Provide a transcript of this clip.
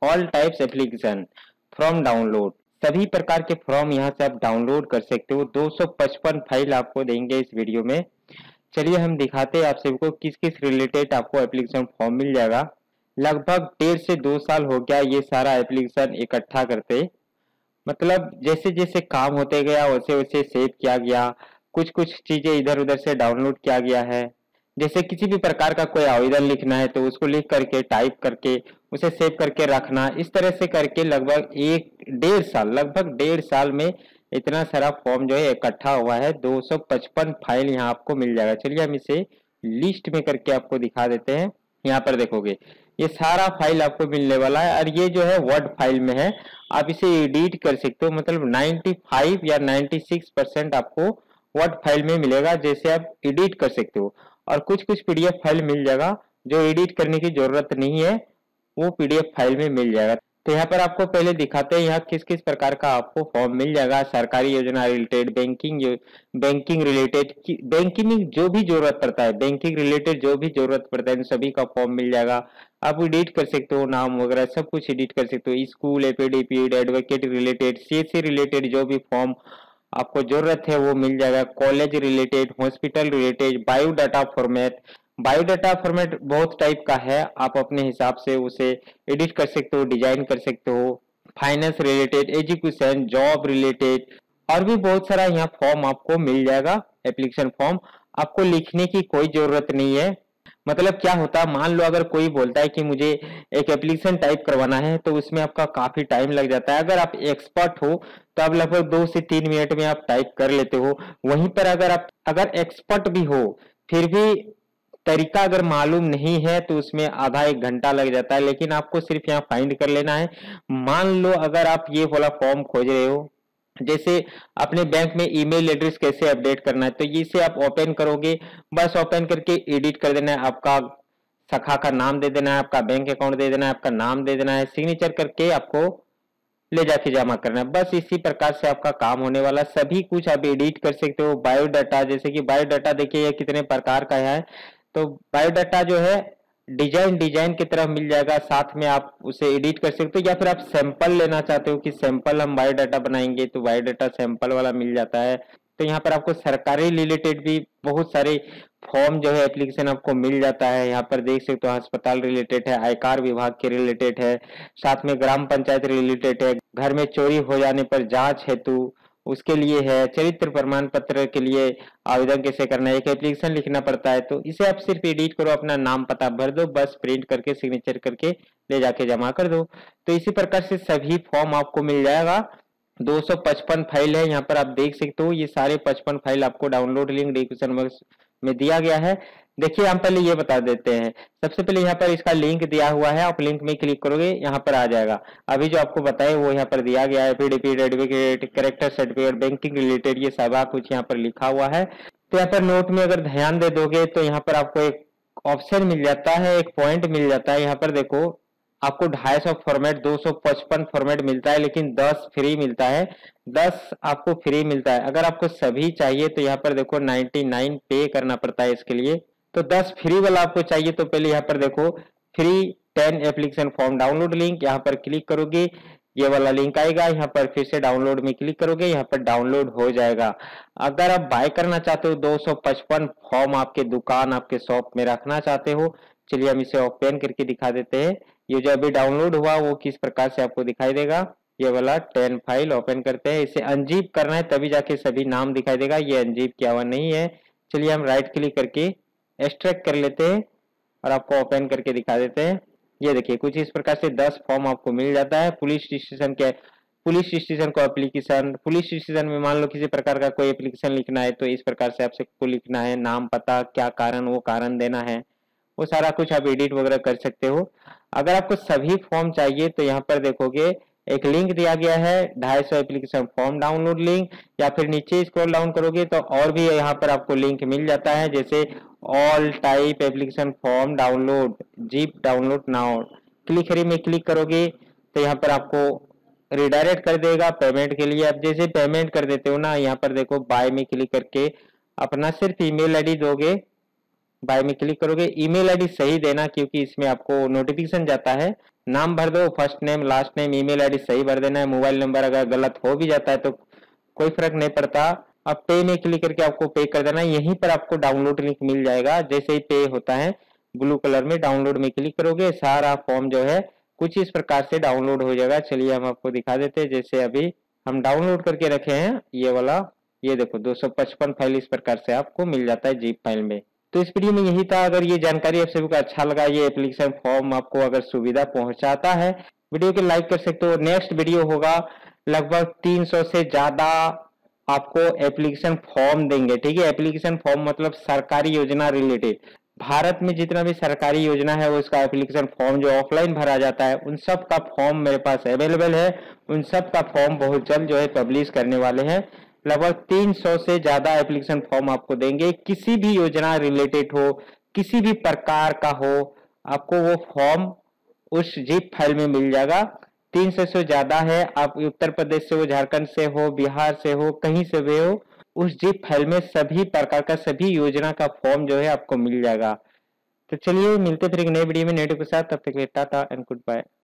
All types application form download. सभी प्रकार के फॉर्म यहाँ से आप डाउनलोड कर सकते हो। 255 फाइल आपको देंगे इस वीडियो में। चलिए हम दिखाते हैं आप सभी को किस किस रिलेटेड आपको एप्लीकेशन फॉर्म मिल जाएगा। लगभग 1.5 से 2 साल हो गया ये सारा एप्लीकेशन इकट्ठा करते, मतलब जैसे जैसे काम होते गया वैसे वैसे सेव किया गया, कुछ कुछ चीजें इधर उधर से डाउनलोड किया गया है। जैसे किसी भी प्रकार का कोई आवेदन लिखना है तो उसको लिख करके टाइप करके उसे सेव करके रखना, इस तरह से करके लगभग डेढ़ साल में इतना सारा फॉर्म जो है इकट्ठा हुआ है। 255 फाइल यहाँ आपको मिल जाएगा। चलिए हम इसे लिस्ट में करके आपको दिखा देते हैं। यहाँ पर देखोगे ये सारा फाइल आपको मिलने वाला है और ये जो है वर्ड फाइल में है। आप इसे एडिट कर सकते हो, मतलब 95 या 96% आपको वर्ड फाइल में मिलेगा, जैसे आप एडिट कर सकते हो। और कुछ कुछ पीडीएफ फाइल मिल जाएगा जो एडिट करने की जरूरत नहीं है, वो पीडीएफ फाइल में मिल जाएगा। तो यहाँ पर आपको पहले दिखाते हैं यहाँ किस किस प्रकार का आपको फॉर्म मिल जाएगा। सरकारी योजना रिलेटेड, बैंकिंग रिलेटेड, बैंकिंग जो भी जरूरत पड़ता है, बैंकिंग रिलेटेड जो भी जरूरत पड़ता है इन सभी का फॉर्म मिल जाएगा। आप एडिट कर सकते हो, नाम वगैरह सब कुछ एडिट कर सकते हो। स्कूल, एपीडीपीड, एडवोकेट रिलेटेड, सीएससी रिलेटेड जो भी फॉर्म आपको जरूरत है वो मिल जाएगा। College related, hospital related, biodata format बहुत टाइप का है, आप अपने हिसाब से उसे एडिट कर सकते हो, डिजाइन कर सकते हो। Finance related, education, job related और भी बहुत सारा यहाँ फॉर्म आपको मिल जाएगा। एप्लीकेशन फॉर्म आपको लिखने की कोई जरूरत नहीं है। मतलब क्या होता है, मान लो अगर कोई बोलता है कि मुझे एक एप्लीकेशन टाइप करवाना है तो उसमें आपका काफी टाइम लग जाता है। अगर आप एक्सपर्ट हो तो आप लगभग 2 से 3 मिनट में आप टाइप कर लेते हो। वहीं पर अगर एक्सपर्ट भी हो फिर भी तरीका अगर मालूम नहीं है तो उसमें आधा 1 घंटा लग जाता है। लेकिन आपको सिर्फ यहाँ फाइंड कर लेना है। मान लो अगर आप ये वाला फॉर्म खोज रहे हो, जैसे अपने बैंक में ईमेल एड्रेस कैसे अपडेट करना है, तो इसे आप ओपन करोगे, बस ओपन करके एडिट कर देना है। आपका शाखा का नाम दे देना है, आपका बैंक अकाउंट दे देना है, आपका नाम दे देना है, सिग्नेचर करके आपको ले जाके जमा करना है। बस इसी प्रकार से आपका काम होने वाला। सभी कुछ आप एडिट कर सकते हो। बायोडाटा, जैसे कि बायोडाटा देखिए ये कितने प्रकार का है। तो बायोडाटा जो है डिजाइन की तरह मिल जाएगा, साथ में आप उसे एडिट कर सकते हो। या फिर आप सैंपल लेना चाहते हो कि सैंपल हम बायोडाटा बनाएंगे तो बायोडाटा सैंपल वाला मिल जाता है। तो यहाँ पर आपको सरकारी रिलेटेड भी बहुत सारे फॉर्म जो है एप्लीकेशन आपको मिल जाता है। यहाँ पर देख सकते हो अस्पताल रिलेटेड है, आयकर विभाग के रिलेटेड है, साथ में ग्राम पंचायत रिलेटेड है, घर में चोरी हो जाने पर जांच हेतु उसके लिए है, चरित्र प्रमाण पत्र के लिए आवेदन कैसे करना है, एक एप्लीकेशन लिखना पड़ता है। तो इसे आप सिर्फ एडिट करो, अपना नाम पता भर दो, बस प्रिंट करके सिग्नेचर करके ले जाके जमा कर दो। तो इसी प्रकार से सभी फॉर्म आपको मिल जाएगा। 255 फाइल है, यहाँ पर आप देख सकते हो। ये सारे 55 फाइल आपको डाउनलोड लिंक डिस्क्रिप्शन बॉक्स में दिया गया है। देखिए हम पहले ये बता देते हैं। सबसे पहले यहाँ पर इसका लिंक दिया हुआ है, आप लिंक में क्लिक करोगे यहाँ पर आ जाएगा। अभी जो आपको बताए वो यहाँ पर दिया गया है, affidavit, advocate, character certificate, banking related, ये सारा कुछ यहाँ पर लिखा हुआ है। तो यहाँ पर नोट में अगर ध्यान दे दोगे तो यहाँ पर आपको एक ऑप्शन मिल जाता है, एक पॉइंट मिल जाता है। यहाँ पर देखो आपको 250 फॉर्मेट, 255 फॉर्मेट मिलता है, लेकिन 10 फ्री मिलता है। 10 आपको फ्री मिलता है। अगर आपको सभी चाहिए तो यहाँ पर देखो 99 पे करना पड़ता है इसके लिए। तो 10 फ्री वाला आपको चाहिए तो पहले यहाँ पर देखो free 10 application form download link, यहाँ पर क्लिक करोगे ये वाला लिंक आएगा। यहाँ पर फिर से डाउनलोड में क्लिक करोगे, यहाँ पर डाउनलोड हो जाएगा। अगर आप बाय करना चाहते हो 255 फॉर्म आपके दुकान, आपके शॉप में रखना चाहते हो, चलिए हम इसे ओपन करके दिखा देते हैं। ये जो अभी डाउनलोड हुआ वो किस प्रकार से आपको दिखाई देगा। ये वाला 10 फाइल ओपन करते हैं, इसे अनजिप करना है तभी जाके सभी नाम दिखाई देगा। ये अनजिप किया हुआ नहीं है। चलिए हम राइट क्लिक करके एक्सट्रैक्ट कर लेते हैं और आपको ओपन करके दिखा देते हैं। ये देखिए कुछ इस प्रकार से 10 फॉर्म आपको मिल जाता है। पुलिस स्टेशन को एप्लीकेशन, पुलिस स्टेशन में मान लो किसी प्रकार का कोई एप्लीकेशन लिखना है तो इस प्रकार से आपको लिखना है, नाम, पता, क्या कारण, वो कारण देना है, वो सारा कुछ आप एडिट वगैरह कर सकते हो। अगर आपको सभी फॉर्म चाहिए तो यहाँ पर देखोगे एक लिंक दिया गया है 250 एप्लीकेशन फॉर्म डाउनलोड लिंक, या फिर नीचे स्क्रॉल डाउन करोगे तो और भी यहाँ पर आपको लिंक मिल जाता है, जैसे all type application form download, zip download now. Click में क्लिक करोगे तो यहाँ पर आपको रिडायरेक्ट कर देगा पेमेंट के लिए। आप जैसे पेमेंट कर देते हो ना, यहाँ पर देखो बाय में क्लिक करके अपना सिर्फ ईमेल आईडी दोगे, बाय में क्लिक करोगे। ईमेल आईडी सही देना क्योंकि इसमें आपको नोटिफिकेशन जाता है, नाम भर दो, first name last name, email ID सही भर देना है। मोबाइल नंबर अगर गलत हो भी जाता है तो कोई फर्क नहीं पड़ता। अब पे में क्लिक करके आपको पे कर देना है। यहीं पर आपको डाउनलोड लिंक मिल जाएगा। जैसे ही पे होता है ब्लू कलर में डाउनलोड में क्लिक करोगे, सारा फॉर्म जो है कुछ इस प्रकार से डाउनलोड हो जाएगा। चलिए हम आपको दिखा देते हैं। जैसे अभी हम डाउनलोड करके रखे हैं ये वाला, ये देखो 255 फाइल इस प्रकार से आपको मिल जाता है जिप फाइल में। तो इस वीडियो में यही था। अगर ये जानकारी आप सभी को अच्छा लगा, ये एप्लीकेशन फॉर्म आपको अगर सुविधा पहुंचाता है, वीडियो को लाइक कर सकते हो। नेक्स्ट वीडियो होगा लगभग 300 से ज्यादा आपको एप्लीकेशन फॉर्म देंगे, ठीक है। एप्लीकेशन फॉर्म मतलब सरकारी योजना रिलेटेड, भारत में जितना भी सरकारी योजना है उसका एप्लीकेशन फॉर्म जो ऑफलाइन भरा जाता है उन सब का फॉर्म मेरे पास अवेलेबल है। उन सब का फॉर्म बहुत जल्द जो है पब्लिश करने वाले हैं। लगभग 300 से ज्यादा एप्लीकेशन फॉर्म आपको देंगे। किसी भी योजना रिलेटेड हो, किसी भी प्रकार का हो, आपको वो फॉर्म उस जिप फाइल में मिल जाएगा। 300 से ज्यादा है। आप उत्तर प्रदेश से हो, झारखंड से हो, बिहार से हो, कहीं से भी हो, उस जिप फाइल में सभी प्रकार का सभी योजना का फॉर्म जो है आपको मिल जाएगा। तो चलिए मिलते फिर एक नए वीडियो में नए के साथ। तब तक के लिए टाटा एंड गुड बाय।